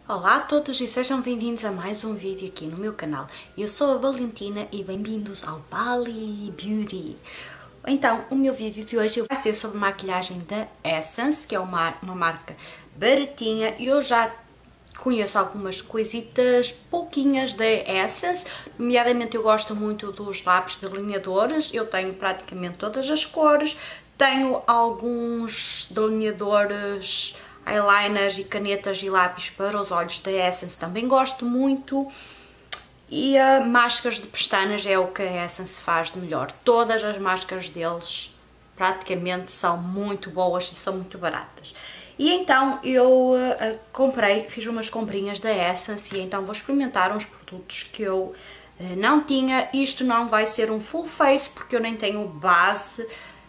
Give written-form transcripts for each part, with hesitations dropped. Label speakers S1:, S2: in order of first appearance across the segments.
S1: Olá a todos e sejam bem-vindos a mais um vídeo aqui no meu canal. Eu sou a Valentina e bem-vindos ao Bali Beauty. Então, o meu vídeo de hoje vai ser sobre maquilhagem da Essence, que é uma marca baratinha. Eu já conheço algumas coisitas pouquinhas da Essence, nomeadamente eu gosto muito dos lápis delineadores, eu tenho praticamente todas as cores, tenho alguns delineadores, eyeliners e canetas e lápis para os olhos da Essence, também gosto muito. E máscaras de pestanas é o que a Essence faz de melhor. Todas as máscaras deles praticamente são muito boas e são muito baratas. E então eu fiz umas comprinhas da Essence e então vou experimentar uns produtos que eu não tinha. Isto não vai ser um full face porque eu nem tenho base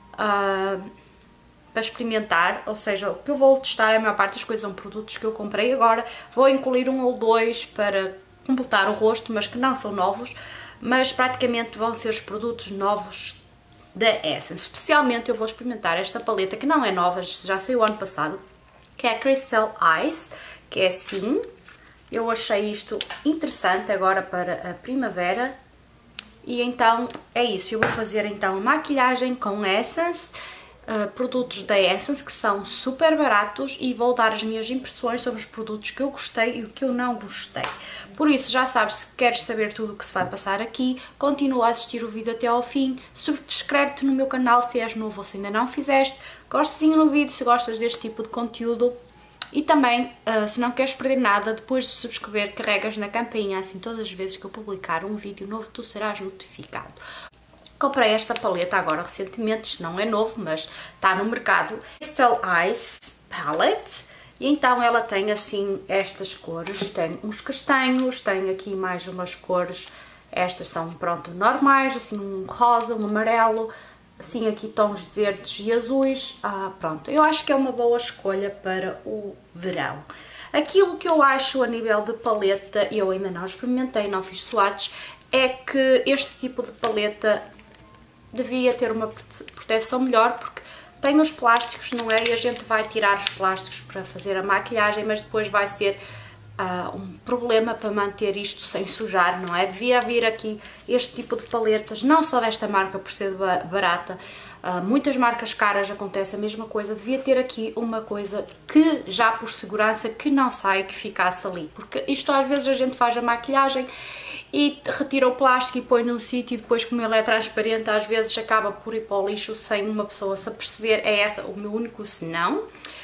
S1: para experimentar, ou seja, o que eu vou testar, a maior parte das coisas são produtos que eu comprei agora. Vou incluir um ou dois para completar o rosto, mas que não são novos, mas praticamente vão ser os produtos novos da Essence. Especialmente eu vou experimentar esta paleta que não é nova, já saiu ano passado, que é a Crystal Eyes, que é assim. Eu achei isto interessante agora para a primavera. E então é isso, eu vou fazer então maquilhagem com Essence, produtos da Essence que são super baratos e vou dar as minhas impressões sobre os produtos que eu gostei e o que eu não gostei. Por isso já sabes, se queres saber tudo o que se vai passar aqui, continua a assistir o vídeo até ao fim, subscreve-te no meu canal se és novo ou se ainda não fizeste, gostezinho no vídeo se gostas deste tipo de conteúdo. E também, se não queres perder nada, depois de subscrever, carregas na campainha, assim todas as vezes que eu publicar um vídeo novo, tu serás notificado. Comprei esta paleta agora recentemente, isto não é novo, mas está no mercado. Crystal Eyes Palette. E então ela tem assim estas cores, tem uns castanhos, tem aqui mais umas cores, estas são pronto normais, assim um rosa, um amarelo, assim aqui tons de verdes e azuis. Pronto, eu acho que é uma boa escolha para o verão. Aquilo que eu acho a nível de paleta, eu ainda não experimentei, não fiz swatches, é que este tipo de paleta devia ter uma proteção melhor, porque tem os plásticos, não é? E a gente vai tirar os plásticos para fazer a maquilhagem, mas depois vai ser um problema para manter isto sem sujar, não é? Devia haver aqui este tipo de paletas, não só desta marca por ser barata, muitas marcas caras acontece a mesma coisa, devia ter aqui uma coisa que já por segurança que não sai, que ficasse ali, porque isto às vezes a gente faz a maquilhagem e retira o plástico e põe num sítio e depois, como ele é transparente, às vezes acaba por ir para o lixo sem uma pessoa se aperceber. É essa o meu único senão.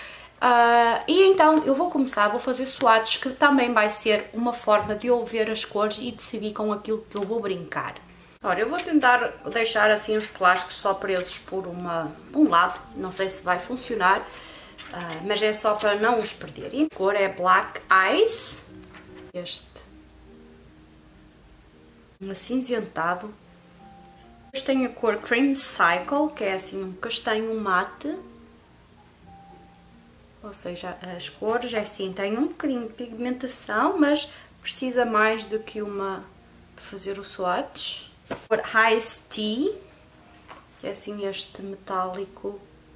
S1: E então eu vou fazer swatches, que também vai ser uma forma de eu ver as cores e decidir com aquilo que eu vou brincar. Ora, eu vou tentar deixar assim os plásticos só presos por um lado, não sei se vai funcionar, mas é só para não os perder. E a cor é Black Eyes, este acinzentado. Depois tenho a cor Cream Cycle, que é assim um castanho mate. Ou seja, as cores é assim, tem um bocadinho de pigmentação, mas precisa mais do que uma para fazer o swatch. A cor Ice Tea, que é assim este metálico.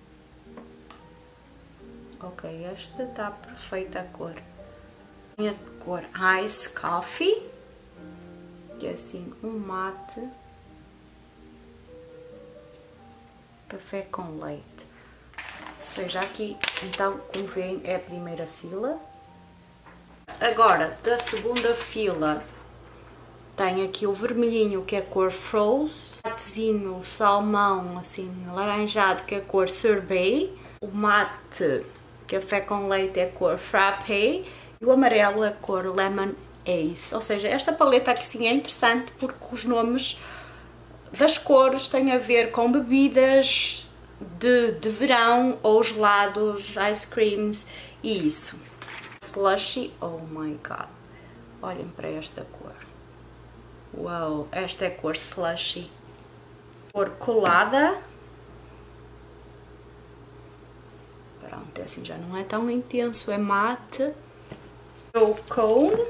S1: Ok, esta está perfeita a cor. Tem a cor Ice Coffee, que é assim um mate, café com leite. Ou seja, aqui então, como veem, é a primeira fila. Agora, da segunda fila, tem aqui o vermelhinho, que é a cor Froze, o matezinho salmão, assim, laranjado, que é a cor Sorbet, o mate café com leite é a cor Frappé e o amarelo é a cor Lemon Ace. Ou seja, esta paleta aqui sim é interessante porque os nomes das cores têm a ver com bebidas de verão ou gelados, ice creams e isso. Slushy, oh my god, olhem para esta cor. Uau, esta é a cor Slushy. Cor colada. Pronto, assim já não é tão intenso, é mate. O Cone.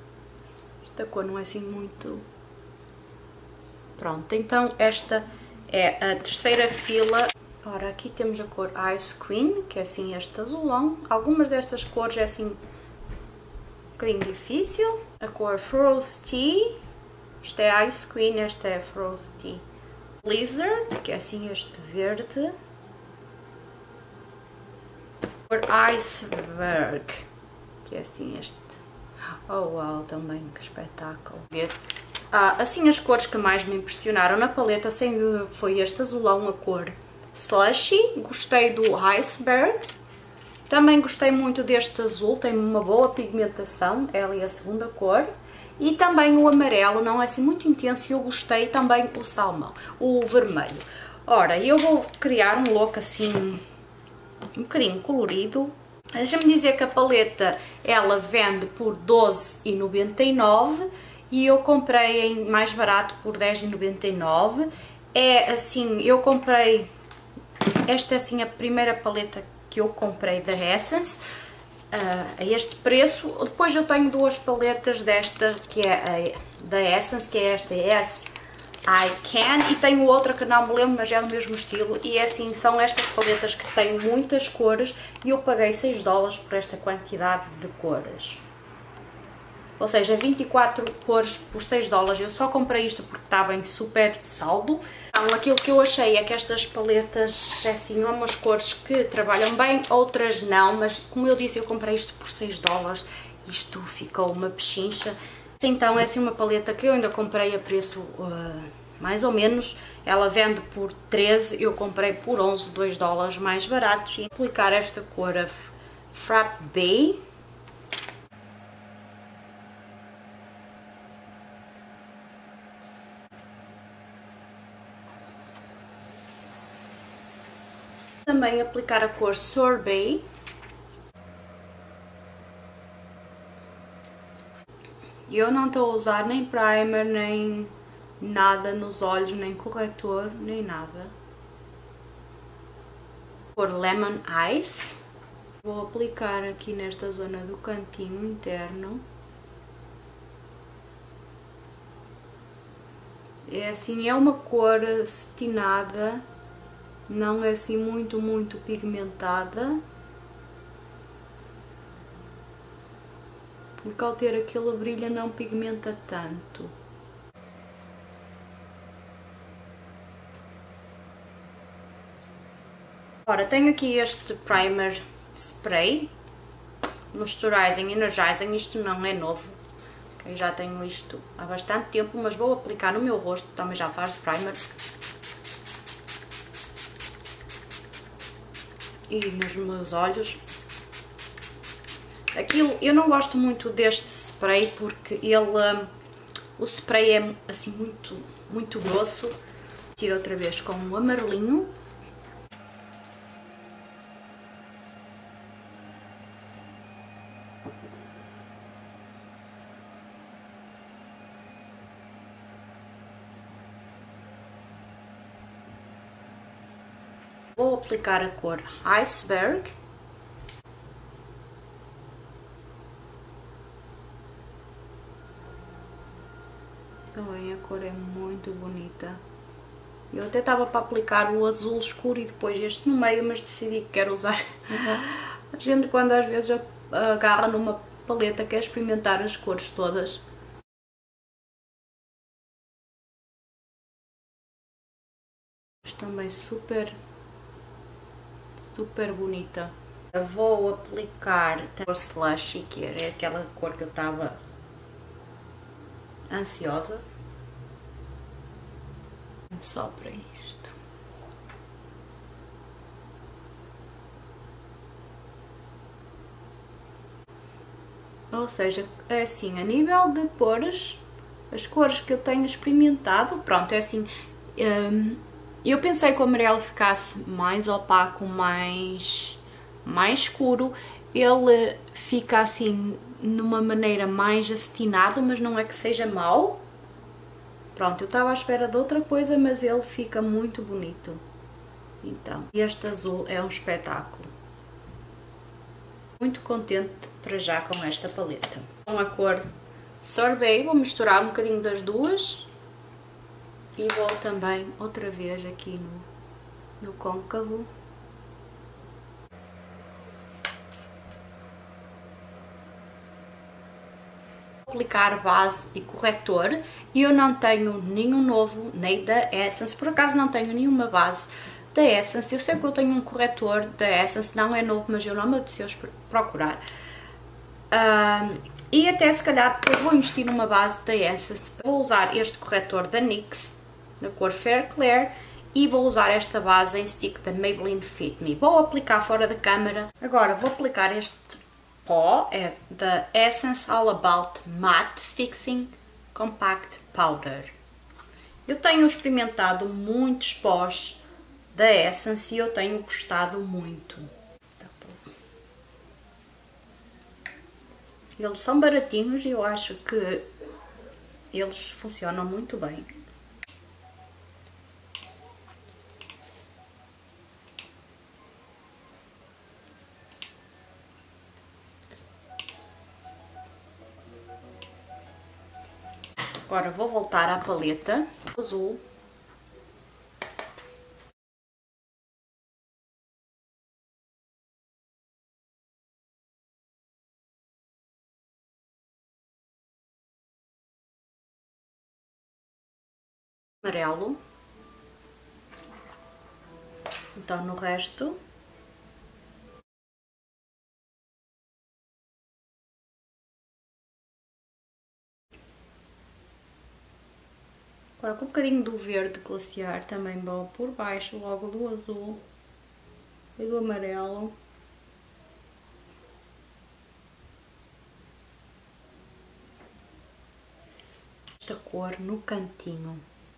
S1: Esta cor não é assim muito... Pronto, então esta é a terceira fila. Ora, aqui temos a cor Ice Queen, que é assim este azulão. Algumas destas cores é assim um bocadinho difícil. A cor Frosty, isto é Ice Queen, esta é Frosty. Blizzard, que é assim este verde. A cor Iceberg, que é assim este. Oh uau, também, que espetáculo. Assim as cores que mais me impressionaram na paleta foi este azulão, a cor Slushy. Gostei do Iceberg. Também gostei muito deste azul, tem uma boa pigmentação, é ali a segunda cor. E também o amarelo, não é assim muito intenso, e eu gostei também o salmão, o vermelho. Ora, eu vou criar um look assim, um bocadinho colorido. Deixa-me dizer que a paleta, ela vende por 12,99 e eu comprei em mais barato por 10,99. É assim, eu comprei, esta é assim a primeira paleta que eu comprei da Essence, a este preço. Depois eu tenho duas paletas desta, que é a da Essence, que é esta I Can, e tenho outra que não me lembro, mas é do mesmo estilo, e é assim, são estas paletas que têm muitas cores, e eu paguei 6 dólares por esta quantidade de cores. Ou seja, 24 cores por 6 dólares. Eu só comprei isto porque estava em super saldo. Então, aquilo que eu achei é que estas paletas, assim, há umas cores que trabalham bem, outras não, mas como eu disse, eu comprei isto por 6 dólares, isto ficou uma pechincha. Então, é assim uma paleta que eu ainda comprei a preço mais ou menos. Ela vende por 13, eu comprei por 11, 2 dólares mais baratos. E aplicar esta cor, a Frappe. Também aplicar a cor Sorbet. Eu não estou a usar nem primer, nem nada nos olhos, nem corretor, nem nada. Cor Lemon Ice. Vou aplicar aqui nesta zona do cantinho interno. É assim, é uma cor cetinada. Não é assim muito pigmentada, porque ao ter aquele brilho não pigmenta tanto. Ora, tenho aqui este primer spray, Moisturizing Energizing, isto não é novo, eu já tenho isto há bastante tempo, mas vou aplicar no meu rosto, também já faz de primer. E nos meus olhos. Aquilo, eu não gosto muito deste spray porque ele, o spray é assim muito grosso. Tiro outra vez com o amarelinho. Vou aplicar a cor Iceberg. Também a cor é muito bonita. Eu até estava para aplicar o azul escuro e depois este no meio, mas decidi que quero usar. A gente, quando às vezes agarra numa paleta, quer experimentar as cores todas. Mas também super bonita. Eu vou aplicar a cor Slushy, que é aquela cor que eu estava ansiosa. Só para isto. Ou seja, é assim, a nível de cores, as cores que eu tenho experimentado, pronto, é assim, eu pensei que o amarelo ficasse mais opaco, mais escuro, ele fica assim, numa maneira mais acetinado, mas não é que seja mau. Pronto, eu estava à espera de outra coisa, mas ele fica muito bonito. Então, este azul é um espetáculo. Muito contente para já com esta paleta. Com a cor Sorbet, vou misturar um bocadinho das duas. E vou também outra vez aqui no côncavo. Aplicar base e corretor, e eu não tenho nenhum novo nem da Essence, por acaso não tenho nenhuma base da Essence. Eu sei que eu tenho um corretor da Essence, não é novo, mas eu não me apeteceu procurar. E até se calhar depois vou investir numa base da Essence. Vou usar este corretor da NYX, da cor Fair Clair, e vou usar esta base em stick da Maybelline Fit Me. Vou aplicar fora da câmera. Agora vou aplicar este pó, é da Essence All About Matte Fixing Compact Powder. Eu tenho experimentado muitos pós da Essence e eu tenho gostado muito. Eles são baratinhos e eu acho que eles funcionam muito bem. Agora vou voltar à paleta azul. Amarelo. Então no resto. Agora com um bocadinho do verde glaciar também vou por baixo logo do azul e do amarelo. Esta cor no cantinho.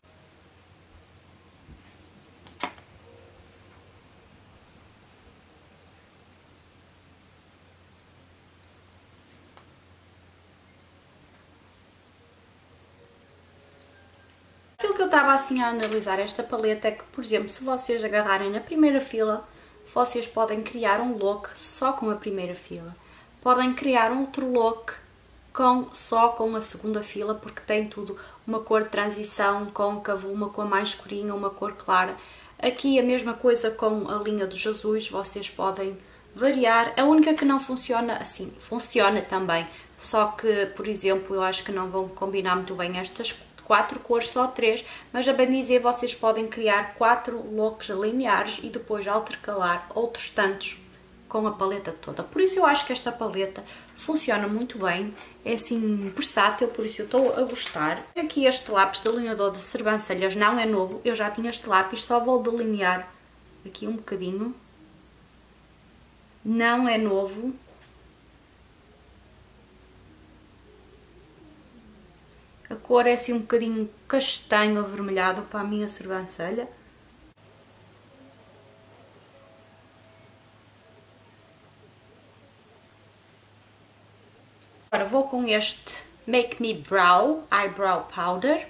S1: Aquilo que eu estava assim a analisar esta paleta é que, por exemplo, se vocês agarrarem na primeira fila, vocês podem criar um look só com a primeira fila. Podem criar um outro look só com a segunda fila, porque tem tudo uma cor de transição, côncavo, uma cor mais escurinha, uma cor clara. Aqui a mesma coisa com a linha dos azuis, vocês podem variar. A única que não funciona assim, funciona também, só que, por exemplo, eu acho que não vão combinar muito bem estas 4 cores, só 3, mas a bem dizer vocês podem criar 4 looks lineares e depois intercalar outros tantos com a paleta toda. Por isso eu acho que esta paleta funciona muito bem, é assim versátil, por isso eu estou a gostar. Aqui este lápis delineador de sobrancelhas não é novo, eu já tinha este lápis, só vou delinear aqui um bocadinho. Não é novo. A cor é assim um bocadinho castanho avermelhado para a minha sobrancelha. Agora vou com este Make Me Brow Eyebrow Powder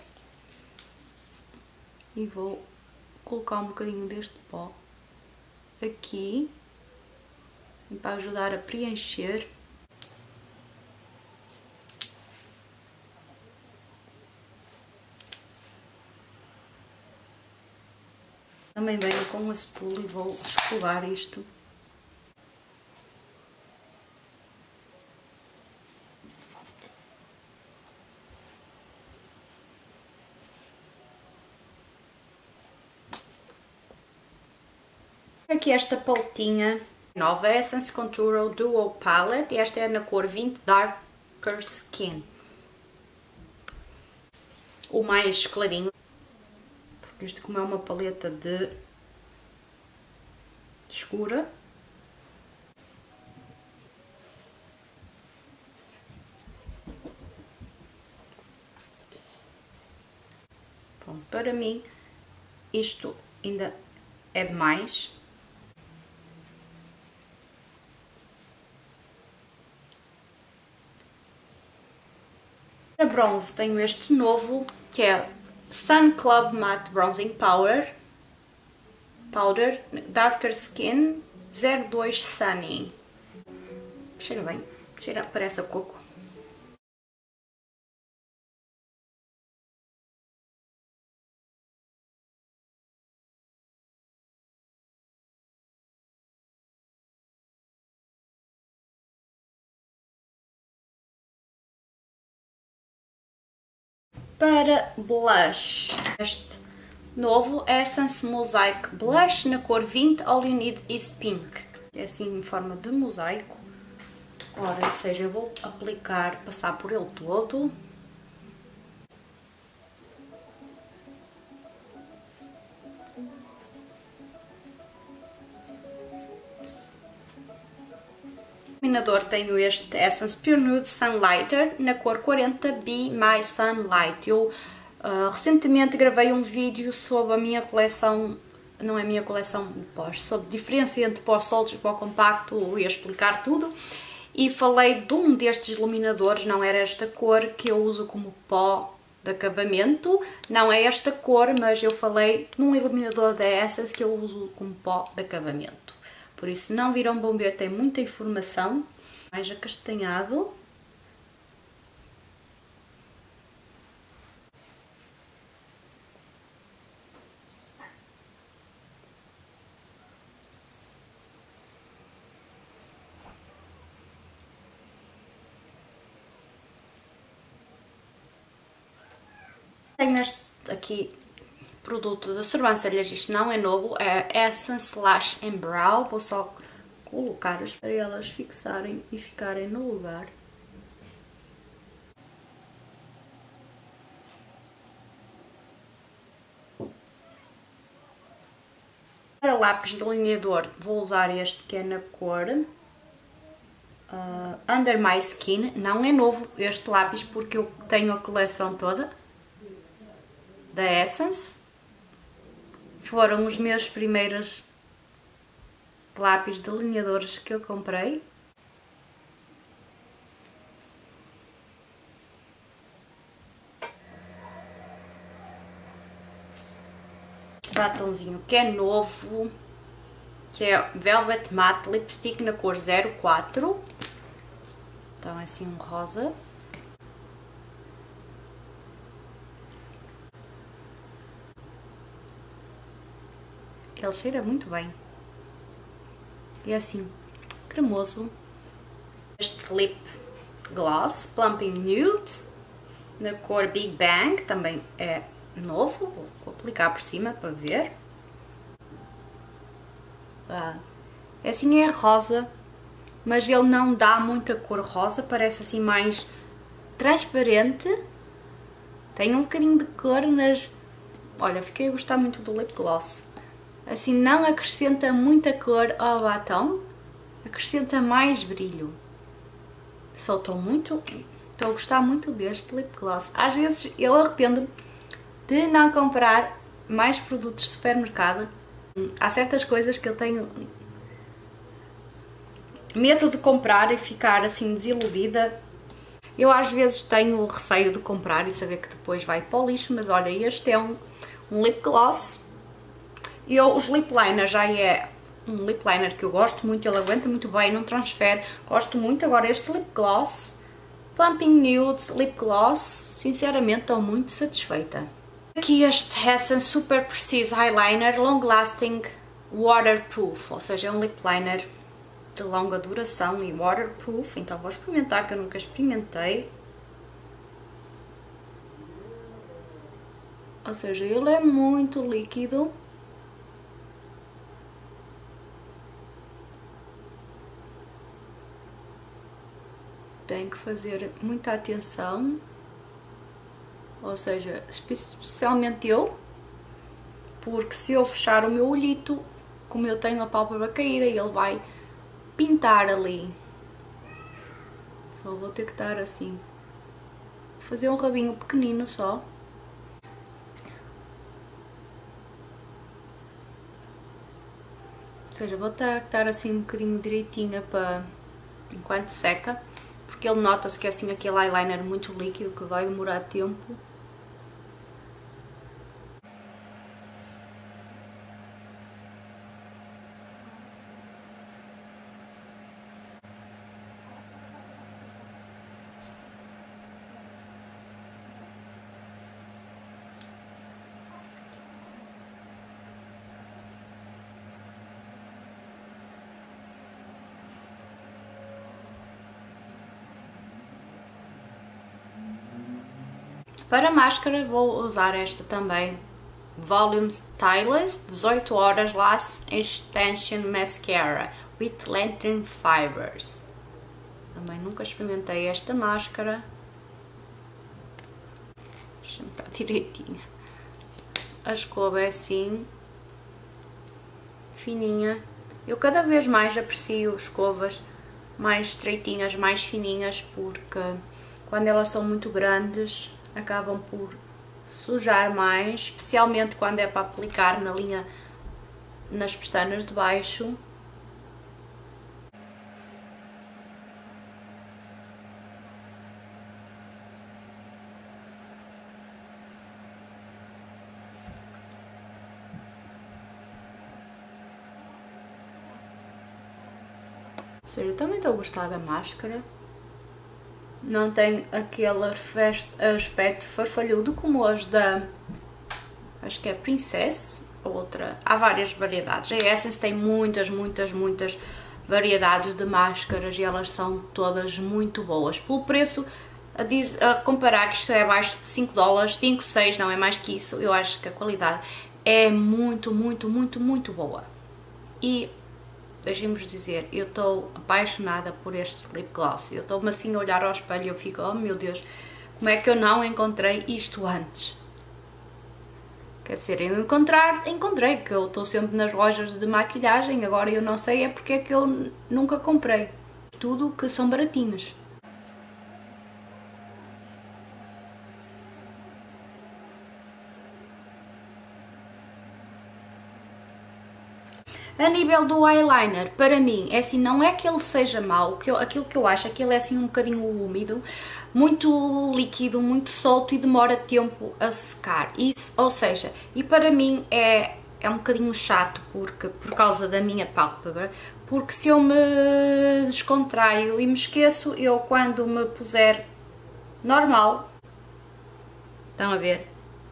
S1: e vou colocar um bocadinho deste pó aqui para ajudar a preencher. Também venho com a espuma e vou escovar isto. Aqui esta paletinha nova, Essence Contour Duo Palette, e esta é na cor 20 Darker Skin. O mais clarinho, porque isto como é uma paleta de escura. Pronto, para mim isto ainda é demais. Para bronze tenho este novo, que é Sun Club Matte Bronzing Powder Darker Skin 02 Sunny. Cheira bem, parece a coco. Para blush, este novo Essence Mosaic Blush na cor 20, All You Need Is Pink. É assim em forma de mosaico. Ora, ou seja, eu vou aplicar, passar por ele todo. Iluminador tenho este Essence Pure Nude Sunlighter na cor 40 Be My Sunlight. Eu recentemente gravei um vídeo sobre a minha coleção, não é a minha coleção de pós, sobre a diferença entre pó sólidos e pó compacto, eu ia explicar tudo. E falei de um destes iluminadores, não era esta cor, que eu uso como pó de acabamento. Não é esta cor, mas eu falei num iluminador da Essence que eu uso como pó de acabamento. Por isso, se não viram, vão ver, tem muita informação. Mais acastanhado. Tenho este aqui produto da sobrancelhas, isto não é novo, é Essence Lash and Brow. Vou só colocar-os para elas fixarem e ficarem no lugar. Para lápis delineador vou usar este que é na cor Under My Skin. Não é novo este lápis porque eu tenho a coleção toda da Essence. Foram os meus primeiros lápis delineadores que eu comprei. Este batonzinho que é novo, que é Velvet Matte Lipstick na cor 04. Então é assim um rosa. Ele cheira muito bem. E é assim, cremoso. Este lip gloss, Plumping Nude, na cor Big Bang, também é novo. Vou aplicar por cima para ver. É assim, é rosa, mas ele não dá muita cor rosa, parece assim mais transparente. Tem um bocadinho de cor, mas olha, fiquei a gostar muito do lip gloss. Assim, não acrescenta muita cor ao batom, acrescenta mais brilho. Só estou a gostar muito deste lip gloss. Às vezes eu arrependo-me de não comprar mais produtos de supermercado. Há certas coisas que eu tenho medo de comprar e ficar assim desiludida. Eu às vezes tenho receio de comprar e saber que depois vai para o lixo, mas olha, este é um lip gloss. Os lip liners já é um lip liner que eu gosto muito, ele aguenta muito bem, não transfere, gosto muito. Agora este lip gloss, Plumping Nude Lip Gloss, sinceramente estou muito satisfeita. Aqui este Essence Super Precise Eyeliner Long Lasting Waterproof, ou seja, é um lip liner de longa duração e waterproof, então vou experimentar, que eu nunca experimentei. Ou seja, ele é muito líquido. Tenho que fazer muita atenção, ou seja, especialmente eu, porque se eu fechar o meu olhito, como eu tenho a pálpebra caída, ele vai pintar ali. Só vou ter que estar assim, fazer um rabinho pequenino só. Ou seja, vou estar assim um bocadinho direitinha para enquanto seca, porque ele nota-se que é assim aquele eyeliner muito líquido que vai demorar tempo. Para máscara vou usar esta também, Volume Stylist 18 Horas Lash Extension Mascara with Lantern Fibers. Também nunca experimentei esta máscara. Deixa-me estar direitinho. A escova é assim, fininha. Eu cada vez mais aprecio escovas mais estreitinhas, mais fininhas, porque quando elas são muito grandes acabam por sujar mais, especialmente quando é para aplicar na linha, nas pestanas de baixo. Ou seja, eu também estou a gostar da máscara. Não tem aquele aspecto farfalhudo como as da, acho que é Princess, a outra. Há várias variedades. A Essence tem muitas variedades de máscaras e elas são todas muito boas. Pelo preço, a comparar que isto é abaixo de 5 dólares, 5, 6, não é mais que isso, eu acho que a qualidade é muito boa. E deixem-vos dizer, eu estou apaixonada por este lip gloss. Eu estou-me assim a olhar ao espelho e eu fico, oh meu Deus, como é que eu não encontrei isto antes? Quer dizer, eu encontrei, que eu estou sempre nas lojas de maquilhagem, agora eu não sei é porque é que eu nunca comprei. Tudo que são baratinhos. A nível do eyeliner, para mim, é assim, não é que ele seja mau, aquilo que eu acho é que ele é assim um bocadinho úmido, muito líquido, muito solto e demora tempo a secar. Ou seja, e para mim é um bocadinho chato por causa da minha pálpebra, porque se eu me descontraio e me esqueço, eu quando me puser normal, estão a ver,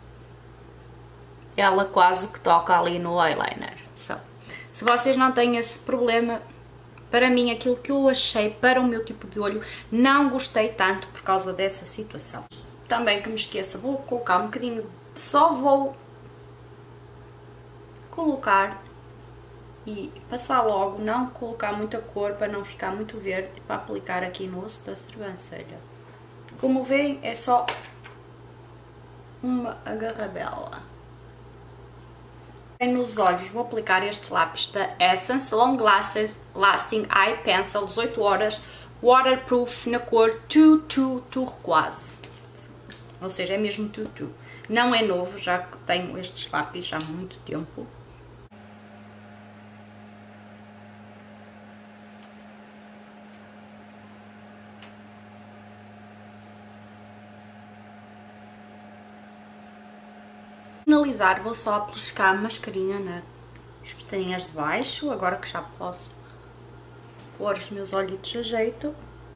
S1: ela quase que toca ali no eyeliner. Se vocês não têm esse problema, para mim aquilo que eu achei para o meu tipo de olho, não gostei tanto por causa dessa situação. Também que me esqueça, vou colocar um bocadinho, só vou colocar e passar logo, não colocar muita cor para não ficar muito verde, para aplicar aqui no osso da sobrancelha. Como veem, é só uma agarrabela. Nos olhos vou aplicar este lápis da Essence Long Lasting Eye Pencil 18 horas Waterproof na cor Tutu Turquoise. Ou seja, é mesmo Tutu. Não é novo, já tenho estes lápis há muito tempo. Finalizar, vou só aplicar a mascarinha nas pestaninhas de baixo, agora que já posso pôr os meus olhitos a jeito.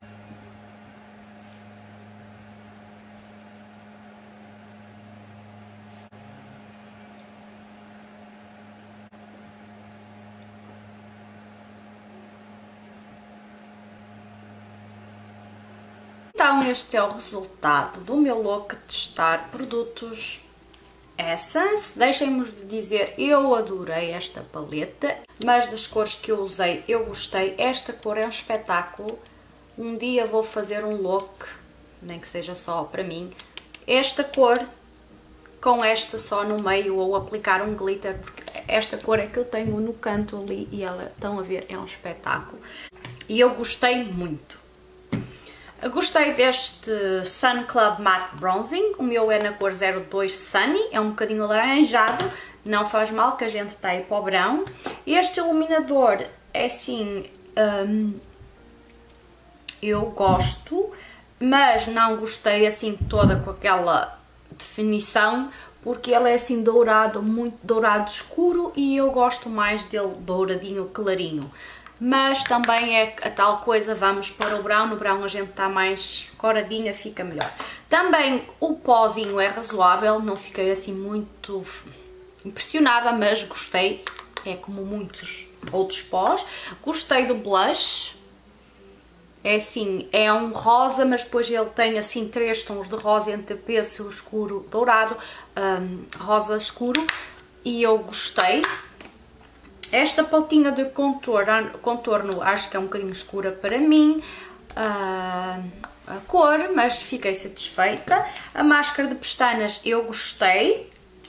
S1: Então este é o resultado do meu look de testar produtos Essence. Deixem-me dizer, eu adorei esta paleta, mas das cores que eu usei eu gostei. Esta cor é um espetáculo. Um dia vou fazer um look, nem que seja só para mim, esta cor com esta só no meio, ou aplicar um glitter, porque esta cor é que eu tenho no canto ali e ela, estão a ver, é um espetáculo. E eu gostei muito. Eu gostei deste Sun Club Matte Bronzing, o meu é na cor 02 Sunny, é um bocadinho alaranjado, não faz mal que a gente está aí para o verão. Este iluminador é assim, eu gosto, mas não gostei assim toda com aquela definição, porque ele é assim dourado, muito dourado escuro, e eu gosto mais dele douradinho, clarinho. Mas também é a tal coisa, vamos para o verão, no verão a gente está mais coradinha, fica melhor. Também o pozinho é razoável, não fiquei assim muito impressionada, mas gostei, é como muitos outros pós. Gostei do blush, É assim, é um rosa, mas depois ele tem assim 3 tons de rosa entre pêssego escuro dourado, rosa escuro, e eu gostei. Esta paletinha de contorno acho que é um bocadinho escura para mim, a cor, mas fiquei satisfeita. A máscara de pestanas eu gostei.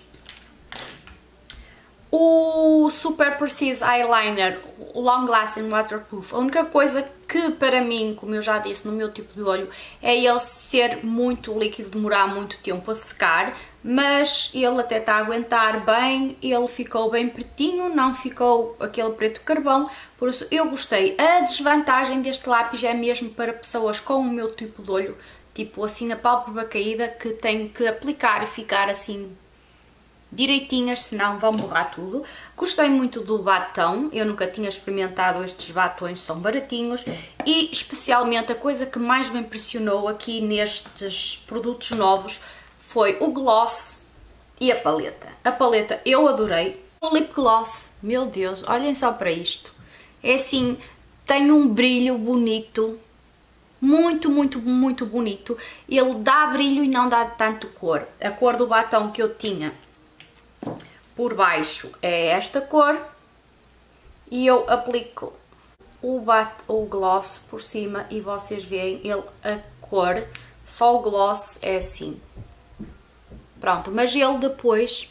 S1: O Super Precise Eyeliner, o Long Lasting Waterproof, a única coisa que para mim, como eu já disse, no meu tipo de olho, é ele ser muito líquido, demorar muito tempo a secar, mas ele até está a aguentar bem, ele ficou bem pretinho, não ficou aquele preto carvão, por isso eu gostei. A desvantagem deste lápis é mesmo para pessoas com o meu tipo de olho, tipo assim a pálpebra caída, que tem que aplicar e ficar assim direitinhas, senão vão borrar tudo. Gostei muito do batom, eu nunca tinha experimentado estes batons, são baratinhos, e especialmente a coisa que mais me impressionou aqui nestes produtos novos foi o gloss e a paleta. A paleta eu adorei. O lip gloss, meu Deus, olhem só para isto. É assim, tem um brilho bonito, muito, muito, muito bonito. Ele dá brilho e não dá tanto cor. A cor do batom que eu tinha por baixo é esta cor, e eu aplico o gloss por cima e vocês veem ele, a cor, só o gloss é assim. Pronto, mas ele depois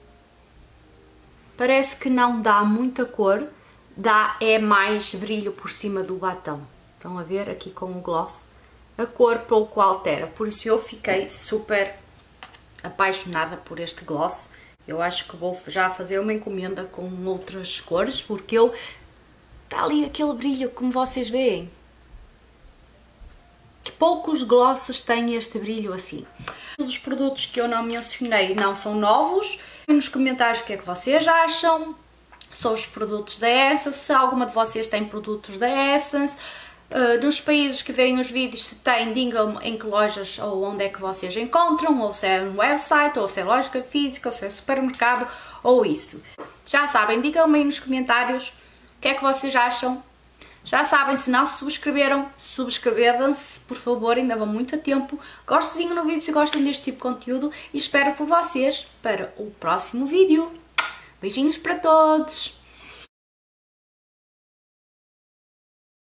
S1: parece que não dá muita cor, é mais brilho por cima do batom. Estão a ver aqui com o gloss? A cor pouco altera, por isso eu fiquei super apaixonada por este gloss. Eu acho que vou já fazer uma encomenda com outras cores, porque ele está ali aquele brilho, como vocês veem. Que poucos glosses têm este brilho assim. Os produtos que eu não mencionei não são novos. Nos comentários o que é que vocês acham sobre os produtos da Essence, se alguma de vocês tem produtos da Essence. Nos países que veem os vídeos, se tem, digam-me em que lojas ou onde é que vocês encontram, ou se é um website, ou se é loja física, ou se é supermercado, ou isso. Já sabem, digam-me aí nos comentários o que é que vocês acham. Já sabem, se não se subscreveram, subscrevam-se, por favor, ainda vão muito a tempo. Gostozinho no vídeo se gostam deste tipo de conteúdo e espero por vocês para o próximo vídeo. Beijinhos para todos!